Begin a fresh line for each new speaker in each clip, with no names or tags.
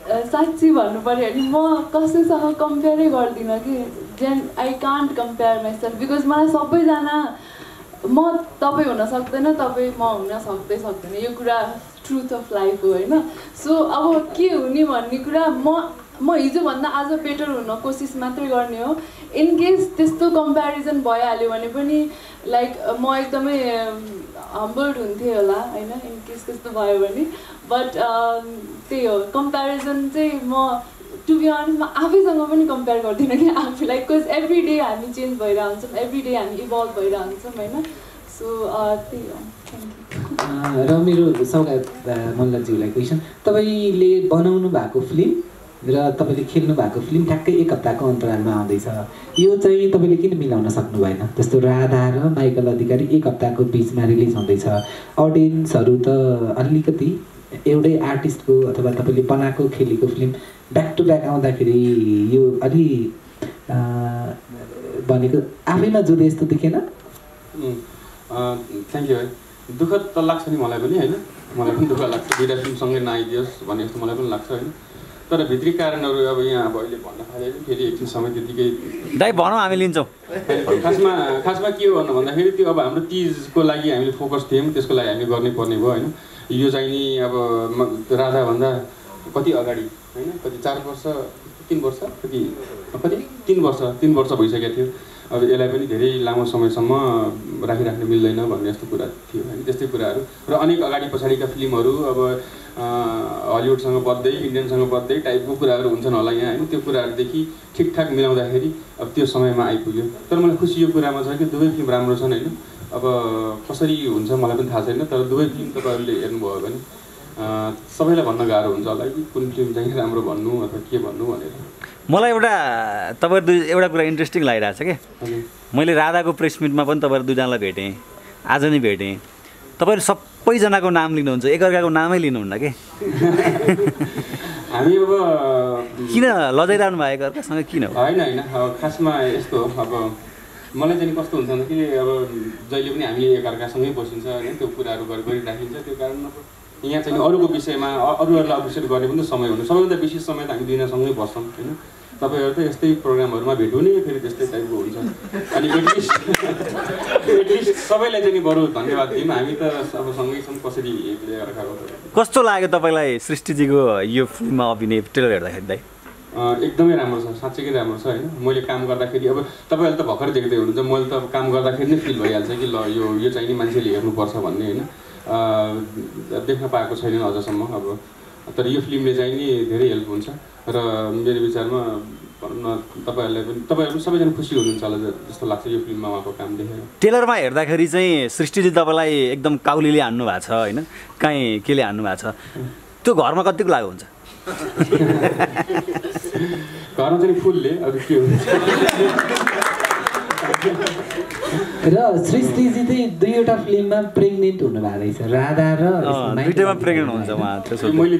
साँच्ची भन्नु पर्यो भने म कसैसँग कम्पेयरै गर्दिनँ कि then I can't compare myself because मलाई सबैजना म तपाईँ हुन सक्दैन तपाईँ म हुन सक्दैन यो कुरा ट्रुथ अफ लाइफ हो होइन सो अब के हुने भन्ने कुरा म हिजोभन्दा आज बेटर हुन कोसिस मात्रै गर्ने हो इन केस त्यस्तो कम्पेरिजन भइहाल्यो भने पनि लाइक म एकदमै हम्बल्ड हुन्थेँ होला होइन इन केस त्यस्तो भयो भने बट त्यही हो कम्पेरिजन चाहिँ म टु बी अनेस्ट म आफैसँग पनि कम्पेयर गर्दिनँ कि आफूलाई बिकज एभ्री डे हामी चेन्ज भइरहेको हुन्छौँ एभ्री डे हामी इभल्भ भइरहेको हुन्छौँ होइन सो त्यही हो थ्याङ्क
र मेरो सौगात मल्लज्यूलाई क्वेसन तपाईँले बनाउनु भएको फिल्म र तपाईँले खेल्नु भएको फिल्म ठ्याक्कै 1 हप्ताको अन्तरालमा आउँदैछ यो चाहिँ तपाईँले किन मिलाउन सक्नु भएन जस्तो राधा र माइकल अधिकारी 1 हप्ताको बिचमा रिलिज हुँदैछ अडियन्सहरू त अलिकति एउटै आर्टिस्टको अथवा तपाईँले बनाएको खेलेको फिल्म ब्याक टु ब्याक आउँदाखेरि यो अलि भनेको आफैमा जुरे यस्तो देखेन
थ्याङ्क यू है दुःख त लाग्छ नि मलाई पनि होइन मलाई पनि दुःख लाग्छ दुईवटा फिल्मसँगै नआइदियोस् भन्ने जस्तो मलाई पनि लाग्छ होइन तर भित्री कारणहरू अब यहाँ अब अहिले भन्न थाले फेरि एकछिन समय त्यतिकै
दाइ भनौँ हामी लिन्छौँ
खासमा के हो भन्दाखेरि त्यो अब हाम्रो तिजको लागि हामीले फोकस थियौँ त्यसको लागि हामीले गर्नै पर्ने भयो होइन यो चाहिँ नि अब राधाभन्दा कति अगाडि होइन कति 4 वर्ष 3 वर्ष कति 3 वर्ष भइसकेको थियो अब यसलाई पनि धेरै लामो समयसम्म राखिराख्न मिल्दैन भन्ने जस्तो कुरा थियो होइन त्यस्तै कुराहरू र अनेक अगाडि पछाडिका फिल्महरू अब हलिउडसँग बद्दै इन्डियनसँग बद्दै टाइपको कुराहरू हुन्छन् होला यहाँ होइन त्यो कुराहरूदेखि ठिकठाक मिलाउँदाखेरि अब त्यो समयमा आइपुग्यो तर मलाई खुसी यो कुरामा छ कि दुवै फिल्म राम्रो छन् होइन अब कसरी हुन्छ मलाई पनि थाहा छैन तर दुवै फिल्म तपाईँहरूले हेर्नुभयो भने सबैलाई भन्न गाह्रो हुन्छ होला कि कुन फिल्म चाहिँ राम्रो भन्नु अथवा के भन्नु भनेर
मलाई तपाईँहरू एउटा कुरा इन्ट्रेस्टिङ लागिरहेको छ कि मैले राधाको प्रेस मिटमा पनि तपाईँहरू दुईजनालाई भेटेँ आज नै भेटेँ तपाईँहरू सबैजनाको नाम लिनुहुन्छ एकअर्काको नामै लिनुहुन्न कि
हामी अब
किन लजाइरहनु भयो एकअर्कासँग किन
होइन खासमा यस्तो अब मलाई चाहिँ कस्तो हुन्छ भन्दाखेरि अब जहिले पनि हामीले एकअर्कासँगै बसिन्छ होइन त्यो कुराहरू गरिराखिन्छ त्यो कारण अब यहाँ चाहिँ अरूको विषयमा अरूहरूलाई अप्रिसिएट गर्ने पनि समय हुनु सबैभन्दा बेसी समय त हामी दुईजनासँगै बस्छौँ होइन तपाईँहरू त यस्तै प्रोग्रामहरूमा भेट हुने फेरि त्यस्तै टाइपको हुन्छ अनि एटलिस्ट सबैलाई चाहिँ नि बरु धन्यवाद दिउँ हामी त अब सँगै छौँ कसरी
कस्तो लाग्यो तपाईँलाई सृष्टिजीको यो फिल्ममा अभिनय ट्रेलर हेर्दाखेरि दाइ
एकदमै राम्रो छ साँच्चैकै राम्रो छ होइन मैले काम गर्दाखेरि अब तपाईँहरूले त भर्खर देख्दै हुनुहुन्छ मैले त काम गर्दाखेरि नै फिल भइहाल्छ कि ल यो चाहिँ नि मान्छेले हेर्नुपर्छ भन्ने होइन देख्न पाएको छैन अझसम्म अब तर यो फिल्मले चाहिँ नि धेरै हेल्प हुन्छ र मेरो विचारमा तपाईँहरू पनि सबैजना खुसी हुनुहुन्छ होला जस्तो लाग्छ यो फिल्ममा उहाँको काम देखेर
ट्रेलरमा हेर्दाखेरि चाहिँ सृष्टिजी तपाईँलाई एकदम काउलीले हान्नु भएको छ होइन काहीँ केले हान्नु भएको छ त्यो घरमा कतिको लाग्यो हुन्छ
घरमा चाहिँ फुलले अब के हुन्छ
र सृष्टिजी चाहिँ दुईवटा फिल्ममा प्रेग्नेन्ट हुनुभएको रहेछ राधा र
दुईटैमा प्रेग्नेन्ट हुन्छ उहाँ
मैले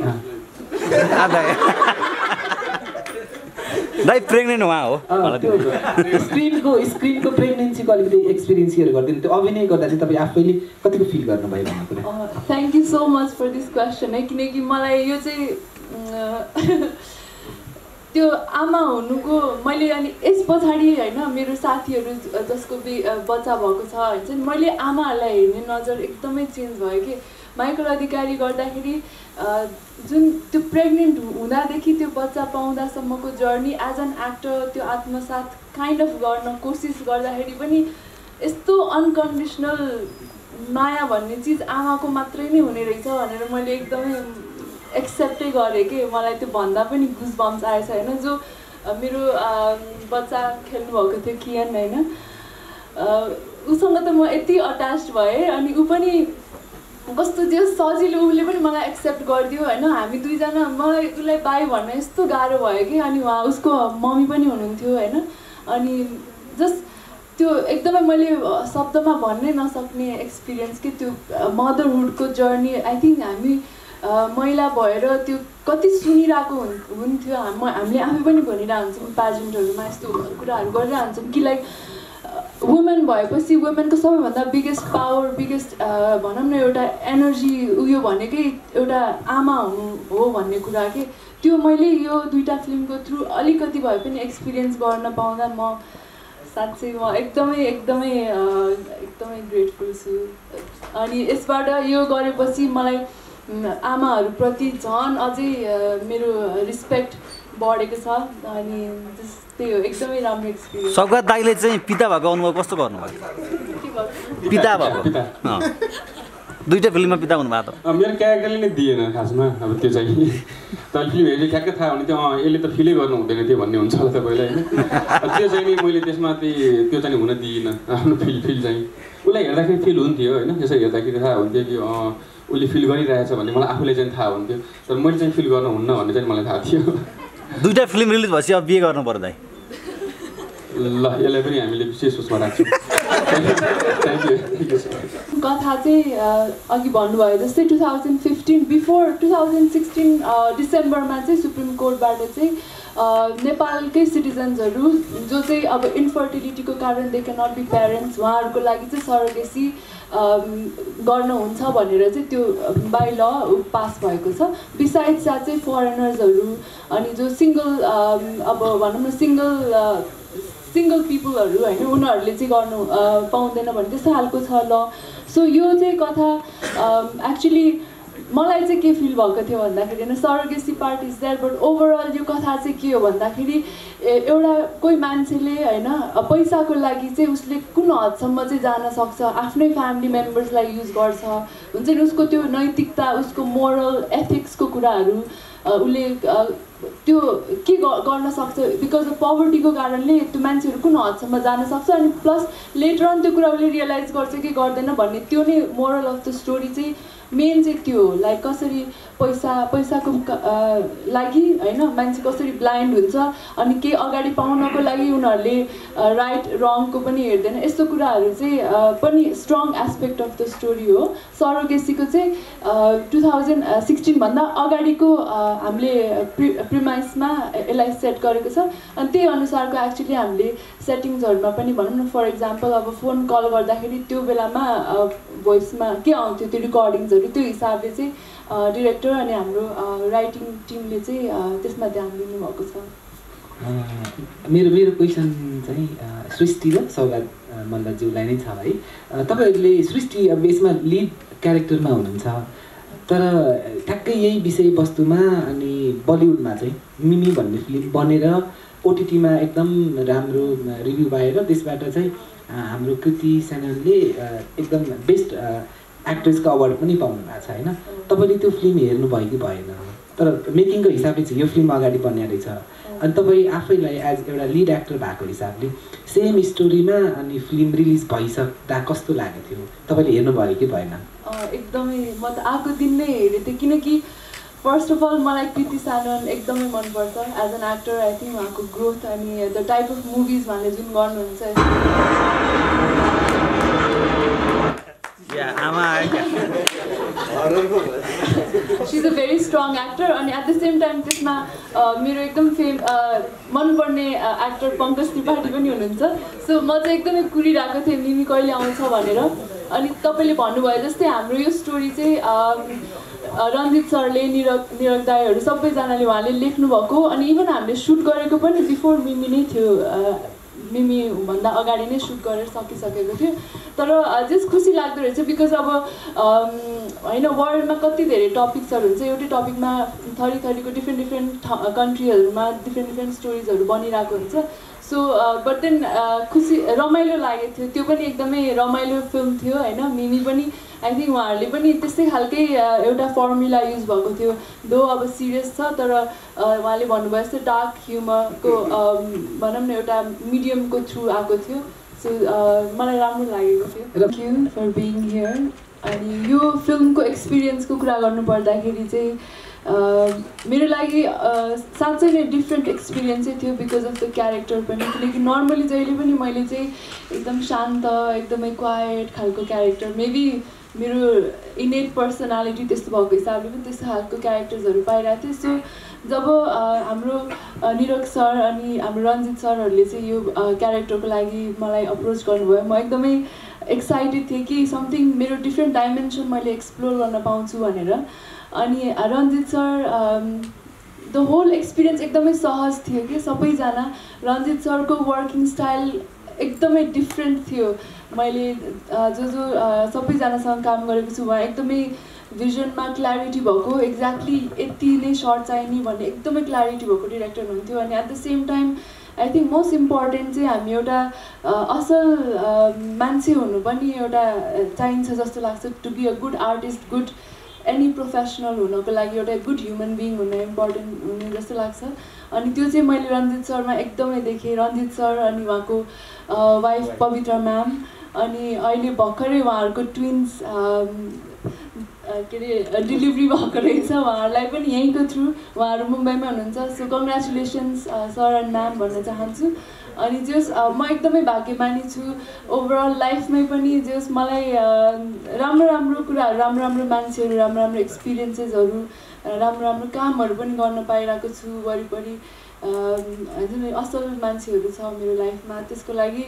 दाइ प्रेग्नेन्ट उहाँ हो
स्क्रिनको प्रेग्नेन्सीको अलिकति एक्सपिरियन्स सेयर गरिदिनु त्यो अभिनय गर्दा चाहिँ तपाईँ आफैले कतिको फिल गर्नुभयो भन्ने कुरा
thank you so much for this question है किनकि मलाई यो चाहिँ त्यो आमा हुनुको मैले अनि यस पछाडि होइन मेरो साथीहरू जसको बच्चा भएको छ हुन्छ नि मैले आमाहरूलाई हेर्ने नजर एकदमै चेन्ज भयो कि माइकल अधिकारी गर्दाखेरि जुन त्यो प्रेग्नेन्ट हुँदादेखि त्यो बच्चा पाउँदासम्मको जर्नी एज एन एक्टर त्यो आत्मसात काइन्ड अफ गर्न कोसिस गर्दाखेरि पनि यस्तो अनकन्डिसनल माया भन्ने चिज आमाको मात्रै नै हुने रहेछ भनेर मैले एकदमै एक्सेप्टै गरेँ कि मलाई त्यो भन्दा पनि गुज बम्स आएछ होइन जो मेरो बच्चा खेल्नुभएको थियो कियन होइन उसँग त म यति अट्याच भएँ अनि ऊ पनि कस्तो त्यो सजिलो उसले पनि मलाई एक्सेप्ट गरिदियो होइन हामी दुईजना मलाई उसलाई बाई भन्न यस्तो गाह्रो भयो कि अनि उहाँ उसको मम्मी पनि हुनुहुन्थ्यो होइन अनि जस्ट त्यो एकदमै मैले शब्दमा भन्नै नसक्ने एक्सपिरियन्स कि त्यो मदरहुडको जर्नी आई थिङ्क हामी महिला भएर त्यो कति सुनिरहेको हुन्थ्यो हामीले आफै पनि भनिरहेको हुन्छौँ प्याजेन्टहरूमा यस्तो कुराहरू गरिरहेको हुन्छौँ कि लाइक वुमेन भएपछि वुमेनको सबैभन्दा बिगेस्ट पावर बिगेस्ट भनौँ न एउटा एनर्जी उयो भनेकै एउटा आमा हुनु हो भन्ने कुरा के त्यो मैले यो दुईवटा फिल्मको थ्रु अलिकति भए पनि एक्सपिरियन्स गर्न पाउँदा म साँच्चै म एकदमै ग्रेटफुल छु अनि यसबाट यो गरेपछि मलाई आमाहरूप्रति झन् अझै मेरो रिस्पेक्ट बढेको छ अनि त्यही हो एकदमै राम्रो एक्सपिरियन्स
सौगात दाइले चाहिँ पिता भएको अनुभव कस्तो गर्नुभयो पिता भएको दुईवटा फिल्ममा पिता हुनुभएको त
मेरो क्यारेक्टरले नै दिएन खासमा अब त्यो चाहिँ तर फिल्म हेरेर ठ्याक्कै थाहा हुने त्यो यसले त फिलै गर्नु हुँदैन थियो भन्ने हुन्छ होला तपाईँलाई होइन त्यो चाहिँ नि मैले त्यसमा त्यो चाहिँ हुन दिइनँ आफ्नो फिल चाहिँ उसलाई हेर्दाखेरि फिल हुन्थ्यो होइन त्यसो हेर्दाखेरि थाहा हुन्थ्यो कि उसले फिल गरिरहेछ भन्ने मलाई आफूले चाहिँ थाहा हुन्थ्यो तर मैले चाहिँ फिल गर्नुहुन्न भन्ने चाहिँ मलाई थाहा थियो
दुईवटा फिल्म रिलिज भएपछि अब बिहे गर्नु पर्दा
ल यसलाई पनि हामीले विशेष सोचमा राख्छौँ
कथा चाहिँ अघि भन्नुभयो जस्तै 2015 बिफोर 2016 डिसेम्बरमा चाहिँ सुप्रिम कोर्टबाट चाहिँ नेपालकै सिटिजन्सहरू जो चाहिँ अब इन्फर्टिलिटीको कारण they can not be parents उहाँहरूको लागि चाहिँ सरोगेसी गर्नुहुन्छ भनेर चाहिँ त्यो बाई ल पास भएको छ बिसाइड्स द्याट चाहिँ फरेनर्सहरू अनि जो सिङ्गल अब भनौँ न सिङ्गल पिपलहरू होइन उनीहरूले चाहिँ गर्नु पाउँदैन भने त्यस्तो खालको छ ल सो यो चाहिँ कथा एक्चुली मलाई चाहिँ के फिल भएको थियो भन्दाखेरि होइन surrogacy part is there but overall यो कथा चाहिँ के हो भन्दाखेरि एउटा कोही मान्छेले होइन पैसाको लागि चाहिँ उसले कुन हदसम्म चाहिँ जान सक्छ आफ्नै फ्यामिली मेम्बर्सलाई युज गर्छ हुन्छ नि उसको त्यो नैतिकता उसको मोरल एथिक्सको कुराहरू उसले त्यो के गर्न सक्छ बिकज अफ पवर्टीको कारणले त्यो मान्छेहरू कुन हदसम्म जान सक्छ अनि प्लस लेटर अन त्यो कुरा उसले रियलाइज गर्छ कि गर्दैन भन्ने त्यो नै मोरल अफ द स्टोरी चाहिँ मेन चाहिँ त्यो हो लाइक कसरी पैसाको लागि होइन मान्छे कसरी ब्लाइन्ड हुन्छ अनि केही अगाडि पाउनको लागि उनीहरूले राइट रङको पनि हेर्दैन यस्तो कुराहरू चाहिँ पनि strong aspect of the story हो सरोगेसीको चाहिँ 2016भन्दा अगाडिको हामीले प्रिमाइसमा यसलाई सेट गरेको छ अनि त्यही अनुसारको एक्चुली हामीले सेटिङ्सहरूमा पनि भनौँ न फर इक्जाम्पल अब फोन कल गर्दाखेरि त्यो बेलामा भोइसमा के आउँथ्यो त्यो रेकर्डिङ्सहरू त्यो हिसाबले चाहिँ डिरेक्टर अनि हाम्रो राइटिङ टिमले चाहिँ त्यसमा ध्यान दिनुभएको छ
मेरो क्वेसन चाहिँ सृष्टि र सौगात मल्लज्यूलाई नै छ है तपाईँहरूले सृष्टि अब यसमा लिड क्यारेक्टरमा हुनुहुन्छ तर ठ्याक्कै यही विषयवस्तुमा अनि बलिउडमा चाहिँ मिमी भन्ने फिल्म बनेर ओटिटीमा एकदम राम्रो रिभ्यू पाएर त्यसबाट चाहिँ हाम्रो कृति सेननले एकदम बेस्ट एक्ट्रेसको अवार्ड पनि पाउनु भएको छ होइन तपाईँले त्यो फिल्म हेर्नुभयो कि भएन तर मेकिङको हिसाबले चाहिँ यो फिल्म अगाडि बन्ने रहेछ अनि तपाईँ आफैलाई एज एउटा लिड एक्टर भएको हिसाबले सेम स्टोरीमा अनि फिल्म रिलिज भइसक्दा कस्तो लागेको थियो तपाईँले हेर्नुभयो कि भएन
एकदमै म त आएको दिन नै हेरेको थिएँ किनकि फर्स्ट अफ अल मलाई कृति सेनन एकदमै मनपर्छ as an actor I think उहाँको ग्रोथ अनि द टाइप अफ मुभिज उहाँले जुन गर्नुहुन्छ she is a very strong actor अनि एट द सेम टाइम त्यसमा मेरो एकदम मनपर्ने एक्टर पङ्कज त्रिपाठी पनि हुनुहुन्छ सो म चाहिँ एकदमै कुरिरहेको थिएँ मिमी कहिले आउँछ भनेर अनि तपाईँले भन्नुभयो जस्तै हाम्रो यो स्टोरी चाहिँ रञ्जित सरले निरक दाईहरू सबैजनाले उहाँले लेख्नुभएको अनि इभन हामीले सुट गरेको पनि बिफोर मिमी नै थियो मिमी भन्दा अगाडि नै सुट गरेर सकिसकेको थियो तर जस्ट खुसी लाग्दो रहेछ बिकज अब होइन वर्ल्डमा कति धेरै टपिक्सहरू हुन्छ एउटै टपिकमा थरीको डिफ्रेन्ट कन्ट्रीहरूमा डिफ्रेन्ट स्टोरिजहरू बनिरहेको हुन्छ सो बट देन खुसी रमाइलो लागेको थियो त्यो पनि एकदमै रमाइलो फिल्म थियो होइन मिमी पनि आई थिङ्क उहाँहरूले पनि त्यस्तै खालकै एउटा फर्मुला युज भएको थियो दो अब सिरियस छ तर उहाँले भन्नुभयो जस्तो डार्क ह्युमरको भनौँ न एउटा मिडियमको थ्रु आएको थियो सो मलाई राम्रो लागेको थियो thank you for being here अनि यो फिल्मको एक्सपिरियन्सको कुरा गर्नुपर्दाखेरि चाहिँ मेरो लागि साँच्चै नै डिफ्रेन्ट एक्सपिरियन्सै थियो बिकज अफ द क्यारेक्टर पनि किनकि नर्मली जहिले पनि मैले चाहिँ एकदम शान्त एकदमै क्वाइट खालको क्यारेक्टर मेबी मेरो इनेट पर्सनालिटी त्यस्तो भएको हिसाबले पनि त्यस्तो खालको क्यारेक्टर्सहरू पाइरहेको थिएँ। सो जब हाम्रो निरक सर अनि हाम्रो रञ्जित सरहरूले चाहिँ यो क्यारेक्टरको लागि मलाई अप्रोच गर्नुभयो, म एकदमै एक्साइटेड थिएँ कि समथिङ मेरो डिफ्रेन्ट डाइमेन्सन मैले एक्सप्लोर गर्न पाउँछु भनेर। अनि Ranjit sir the whole experience एकदमै सहज थियो कि सबैजना। रञ्जित सरको वर्किङ स्टाइल एकदमै डिफ्रेन्ट थियो। मैले जो सबैजनासँग काम गरेको छु, उहाँ एकदमै भिजनमा क्ल्यारिटी भएको, एक्ज्याक्टली यति नै सर्ट चाहिने भन्ने एकदमै क्ल्यारिटी भएको डिरेक्टर हुनुहुन्थ्यो। अनि at the same time I think most important चाहिँ हामी एउटा असल मान्छे हुनु पनि एउटा चाहिन्छ जस्तो लाग्छ। To be a good artist, good any professional हुनको लागि एउटा गुड ह्युमन बिङ हुन इम्पोर्टेन्ट हुने जस्तो लाग्छ। अनि त्यो चाहिँ मैले रञ्जित सरमा एकदमै देखेँ। रञ्जित सर अनि उहाँको वाइफ पवित्रा म्याम, अनि अहिले भर्खरै उहाँहरूको ट्विन्स के अरे डेलिभरी भएको रहेछ, उहाँहरूलाई पनि यहीँको थ्रु, उहाँहरू मुम्बईमा हुनुहुन्छ। So congratulations sir and ma'am भन्न चाहन्छु। अनि जस म एकदमै भाग्यमानी छु ओभरअल लाइफमै पनि। जस मलाई राम्रो राम्रो कुराहरू, राम्रो राम्रो मान्छेहरू, राम्रो राम्रो एक्सपिरियन्सेसहरू, राम्रो राम्रो कामहरू पनि गर्न पाइरहेको छु वरिपरि। जुन असल मान्छेहरू छ मेरो लाइफमा, त्यसको लागि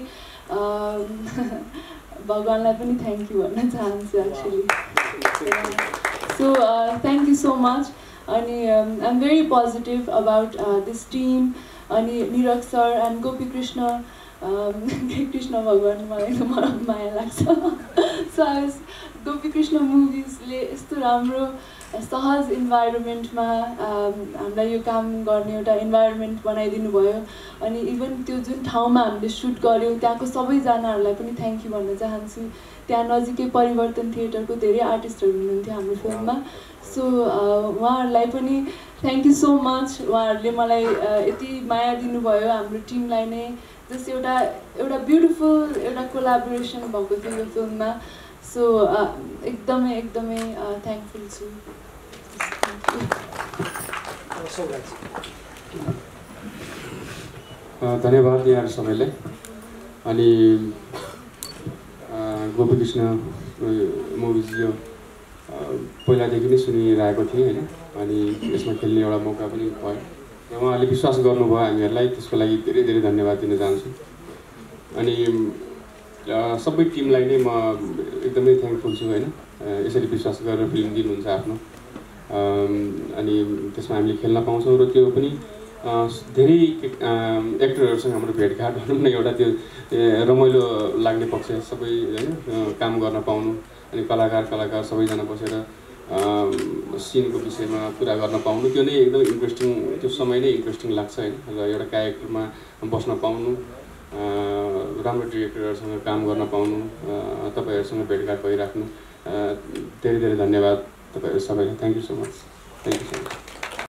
भगवान्लाई पनि थ्याङ्क यू भन्न चाहन्छु actually. So thank you so much. अनि I am very positive about this team. अनि निरक सर एन्ड गोपी कृष्ण, कृष्ण भगवान् मलाई माया लाग्छ। सो गोपी कृष्ण मुभिजले यस्तो राम्रो सहज इन्भाइरोमेन्टमा हामीलाई यो काम गर्ने एउटा इन्भाइरोमेन्ट बनाइदिनु भयो। अनि इभन त्यो जुन ठाउँमा हामीले सुट गऱ्यौँ त्यहाँको सबैजनाहरूलाई पनि थ्याङ्क यू भन्न चाहन्छु। त्यहाँ नजिकै परिवर्तन थिएटरको धेरै आर्टिस्टहरू हुनुहुन्थ्यो हाम्रो फिल्ममा। सो उहाँहरूलाई पनि थ्याङ्क यू सो मच। उहाँहरूले मलाई यति माया दिनुभयो हाम्रो टिमलाई नै। जस एउटा ब्युटिफुल एउटा कोलाबोरेसन भएको थियो यो फिल्ममा। सो एकदमै एकदमै थ्याङ्कफुल छु।
धन्यवाद यहाँहरू सबैलाई। अनि गोपी कृष्ण मुभिज यो पहिलादेखि नै सुनिरहेको थिएँ होइन। अनि यसमा खेल्ने एउटा मौका पनि भयो र उहाँहरूले विश्वास गर्नुभयो हामीहरूलाई, त्यसको लागि धेरै धेरै धन्यवाद दिन चाहन्छु। अनि सबै टिमलाई नै म एकदमै थ्याङ्कफुल छु होइन, यसरी विश्वास गरेर फिल्म दिनुहुन्छ आफ्नो। अनि त्यसमा हामीले खेल्न पाउँछौँ र त्यो पनि धेरै एक्टरहरूसँग हाम्रो भेटघाट भनौँ न, एउटा त्यो रमाइलो लाग्ने पक्ष सबै होइन काम गर्न पाउनु। अनि कलाकार सबैजना बसेर सिनको विषयमा कुरा गर्न पाउनु, त्यो नै एकदम इन्ट्रेस्टिङ, त्यो समय नै इन्ट्रेस्टिङ लाग्छ होइन। र एउटा क्यारेक्टरमा बस्न पाउनु, राम्रो डिरेक्टरहरूसँग काम गर्न पाउनु, तपाईँहरूसँग भेटघाट भइराख्नु, धेरै धेरै धन्यवाद तपाईँहरू सबैलाई। Thank you so much. Thank you so much.